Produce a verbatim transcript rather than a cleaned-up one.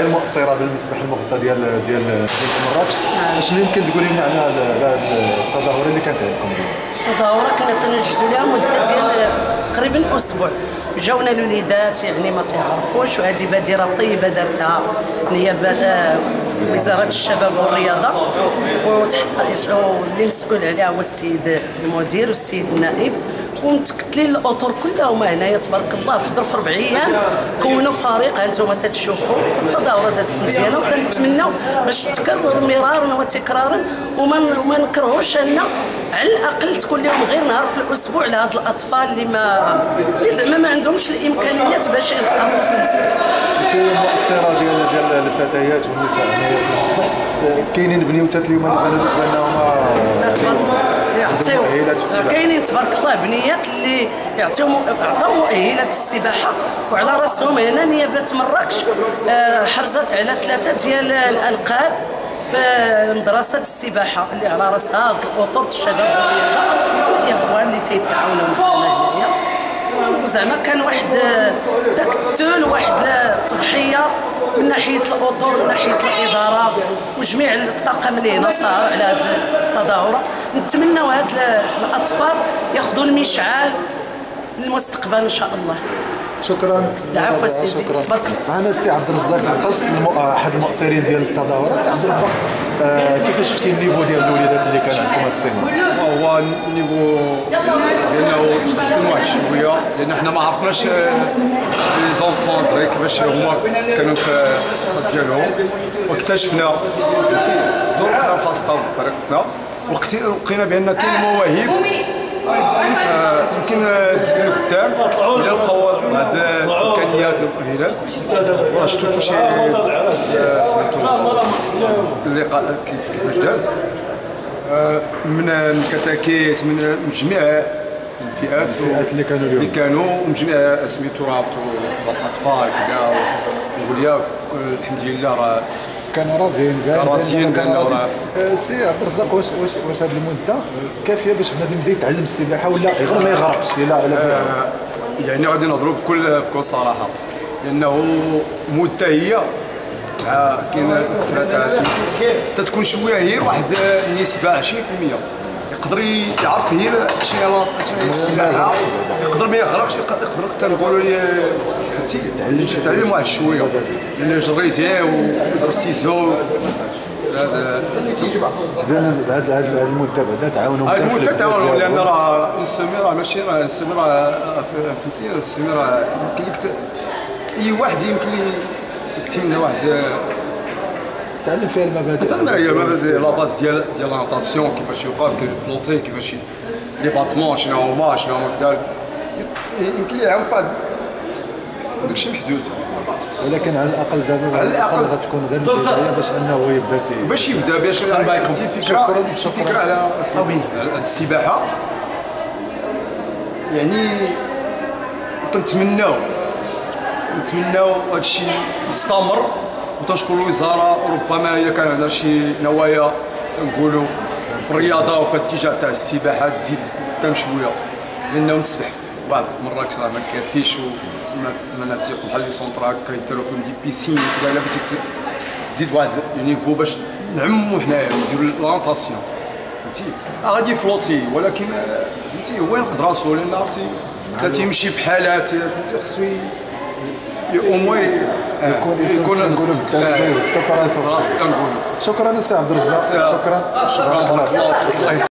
الفضائيه المؤطره بالمسبح المغطى ديال ديال ديال مراكش. شنو يمكن تقولي لنا على هذه التظاهره اللي كانت عندكم اليوم؟ التظاهره كنا تنوجدوا لها مده ديال تقريبا اسبوع. جاونا الوليدات يعني ما تعرفوش، وهذه بادره طيبه دارتها نيابه وزاره الشباب والرياضه، وتحت اللي مسؤول عليها هو السيد المدير والسيد النائب، ومتكتلين الاطر كلهم هنايا تبارك الله. في ظرف اربع ايام كونوا فريق هانتوما تتشوفوا. التظاهره دازت مزيانه، وتنتمناو باش تكرر مرارا وتكرارا، وما وما نكرهوش ان على الاقل تكون لهم غير نهار في الاسبوع لهاد الاطفال اللي ما اللي زعما ما عندهمش الامكانيات باش ينخرطوا في المسبح. انت المؤطره ديال ديال الفتيات والنساء هنايا في المسبح، كاينين بنيوتات اليوم بانهم يعطيو كاينين تبارك الله بنيات اللي يعطيو عطاو مؤهلات في السباحه، وعلى راسهم هنا نيابه مراكش حرزت على ثلاثه ديال الالقاب في مدرسه السباحه اللي على راسها الاطر الشباب والرياضه الاخوان اللي تيتعاونوا معنا هنايا. وزعما كان واحد تكتل واحد التضحيه من ناحيه الاطر من ناحيه الاداره وجميع الطاقم اللي هنا سهر على هذه التظاهره. نتمناو هاد الاطفال ياخذوا المشعل للمستقبل ان شاء الله. شكرا. العفو سيدي، تبارك الله. معنا السي عبد الرزاق القص احد المؤطرين ديال التظاهره. السي عبد الرزاق، آه كيفاش شفتي النيفو ديال الوليدات اللي كان عندكم هذا السيمانه؟ هو النيفو لانه تقدم واحد شويه، لان حنا ما عرفناش لي زونفون دري كيفاش هما كانوا في الصاد ديالهم، واكتشفنا فهمتي ظروفنا الخاصه بطريقتنا، ولقينا بان كاين مواهب آه يمكن تزيد لقدام الى لقاو بعض الامكانيات والمؤهلات. وراه شفتوا كلشي سمعتوا اللقاء كيفاش داز من الكتاكيت من جميع الفئات اللي كانوا اليوم اللي كانوا وجميع سميتو راه الاطفال كذا ووليا. الحمد لله راه كانوا راضيين كانوا راضيين بانه راه. السي عبد الرزاق، واش واش واش هذه المده كافيه باش بنادم يبدا يتعلم السباحه ولا غير ما يغرقش؟ لا لا يعني غادي نهضروا بكل بكل صراحه، لانه مده هي كاين ثلاثه تتكون شويه هي واحد النسبه عشرين بالمئة يقدر يعرف هي شنو هي السباحه، يقدر ما يغرقش، يقدر تنقولوا ليه فهمتي تعلم واحد شويه، لان جريتيه ودرتي زو هذا هذا هذا المده بعدا تعاونوا هذه المده تعاونوا، لان راه السمي راه ماشي راه السمي راه فهمتي السمي راه يمكن لك اي واحد يمكن لي يكتمنا واحد تعلم فيها المبادئ. تعلم هي المبادئ لا باز ديال ديال لانطاسيون، كيفاش يوقف كيف الفلوتي، كيفاش لي باتمون شنو هما شنو هما كذا، يمكن ليه يعرف هذا داكشي محدود. ولكن على الاقل دابا على الاقل غتكون غير بدايه باش انه يبدا باش يبدا باش عندي فكره فكره على على السباحه. يعني تنتمناو نتمناو هذا الشيء يستمر، وتنشكروا الوزاره ربما اذا كان عندها شي نوايا نقولوا في الرياضه وفي الاتجاه تاع السباحه تزيد قدام شويه، لانه نسبح في بعض المرات راه ما كافيش، ومناطق بحال لي سونطر هكا يديروا فيهم دي بيسين وكذا، الا بغيتي تزيد واحد النيفو باش نعمموا حنايا نديروا لانطاسيون فهمتي غادي فلوتي، ولكن فهمتي هو ينقد راسو، لان عرفتي تيمشي في حالات فهمتي خصو يكون يكون نقولوا بالدرجه راسك. راسك كنقولوا. شكرا السي عبد الرزاق. شكرا شكرا بارك الله فيك.